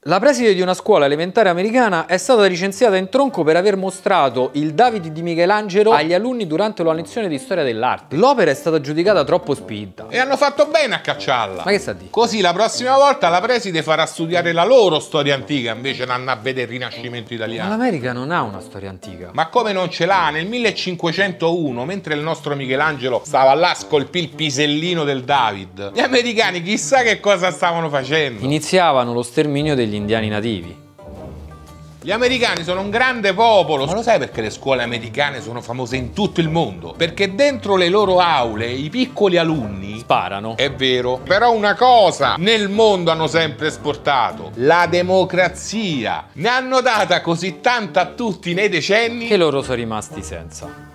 La preside di una scuola elementare americana è stata licenziata in tronco per aver mostrato il David di Michelangelo agli alunni durante una lezione di storia dell'arte. L'opera è stata giudicata troppo spinta. E hanno fatto bene a cacciarla. Ma che sta a dire? Così la prossima volta la preside farà studiare la loro storia antica invece di andare a vedere il Rinascimento Ma italiano. l'America non ha una storia antica. Ma come non ce l'ha? Nel 1501, mentre il nostro Michelangelo stava là a scolpire il pisellino del David, gli americani chissà che cosa stavano facendo. Iniziavano lo sterminio degli indiani nativi. Gli americani sono un grande popolo. Ma lo sai perché le scuole americane sono famose in tutto il mondo? Perché dentro le loro aule i piccoli alunni Sparano. È vero, però una cosa nel mondo hanno sempre esportato: la democrazia. Ne hanno data così tanta a tutti nei decenni Che loro sono rimasti senza.